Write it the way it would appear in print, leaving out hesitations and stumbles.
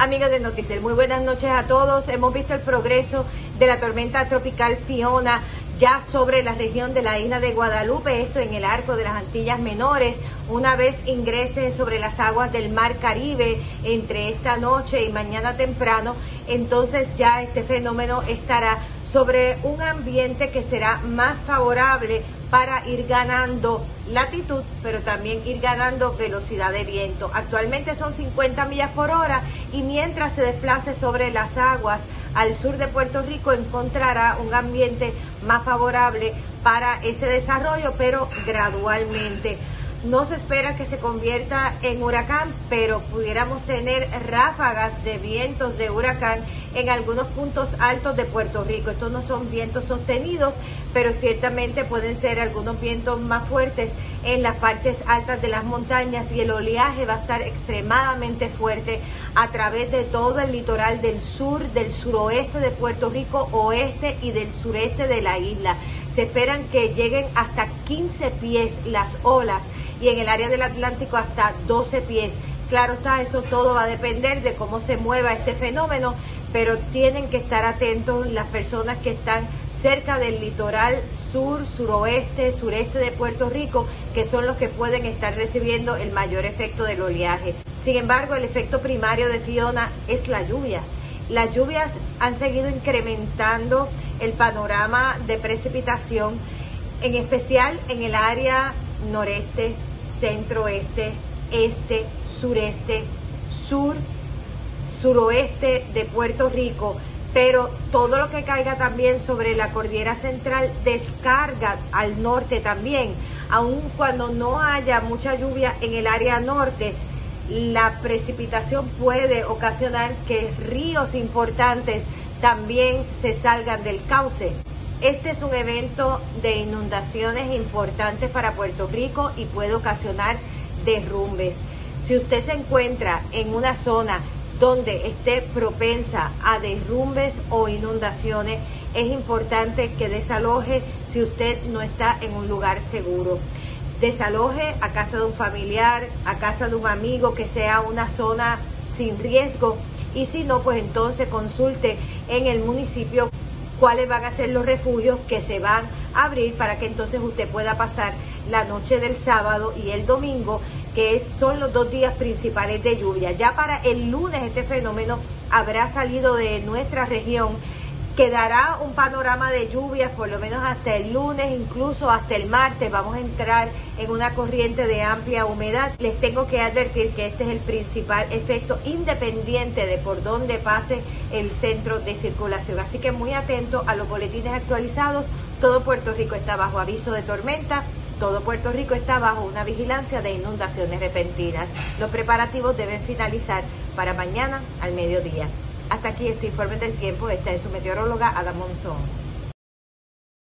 Amigos de Noticel, muy buenas noches a todos. Hemos visto el progreso de la tormenta tropical Fiona ya sobre la región de la isla de Guadalupe, esto en el arco de las Antillas Menores. Una vez ingrese sobre las aguas del Mar Caribe entre esta noche y mañana temprano, entonces ya este fenómeno estará sobre un ambiente que será más favorable para ir ganando latitud, pero también ir ganando velocidad de viento. Actualmente son 50 millas por hora y mientras se desplace sobre las aguas al sur de Puerto Rico encontrará un ambiente más favorable para ese desarrollo, pero gradualmente. No se espera que se convierta en huracán, pero pudiéramos tener ráfagas de vientos de huracán en algunos puntos altos de Puerto Rico. Estos no son vientos sostenidos, pero ciertamente pueden ser algunos vientos más fuertes en las partes altas de las montañas, y el oleaje va a estar extremadamente fuerte a través de todo el litoral del sur, del suroeste de Puerto Rico, oeste y del sureste de la isla. Se esperan que lleguen hasta 15 pies las olas y en el área del Atlántico hasta 12 pies. Claro está, eso todo va a depender de cómo se mueva este fenómeno, pero tienen que estar atentos las personas que están cerca del litoral sur, suroeste, sureste de Puerto Rico, que son los que pueden estar recibiendo el mayor efecto del oleaje. Sin embargo, el efecto primario de Fiona es la lluvia. Las lluvias han seguido incrementando el panorama de precipitación, en especial en el área noreste, centro-oeste, este, sureste, sur, suroeste de Puerto Rico, pero todo lo que caiga también sobre la cordillera central descarga al norte también. Aun cuando no haya mucha lluvia en el área norte, la precipitación puede ocasionar que ríos importantes también se salgan del cauce. Este es un evento de inundaciones importantes para Puerto Rico y puede ocasionar derrumbes. Si usted se encuentra en una zona donde esté propensa a derrumbes o inundaciones, es importante que desaloje si usted no está en un lugar seguro. Desaloje a casa de un familiar, a casa de un amigo, que sea una zona sin riesgo, y si no, pues entonces consulte en el municipio cuáles van a ser los refugios que se van a abrir para que entonces usted pueda pasar la noche del sábado y el domingo, que son los 2 días principales de lluvia. Ya para el lunes este fenómeno habrá salido de nuestra región. Quedará un panorama de lluvias por lo menos hasta el lunes, incluso hasta el martes. Vamos a entrar en una corriente de amplia humedad. Les tengo que advertir que este es el principal efecto, independiente de por dónde pase el centro de circulación. Así que muy atento a los boletines actualizados. Todo Puerto Rico está bajo aviso de tormenta. Todo Puerto Rico está bajo una vigilancia de inundaciones repentinas. Los preparativos deben finalizar para mañana al mediodía. Hasta aquí este informe del tiempo. Esta es su meteoróloga Ada Monzón.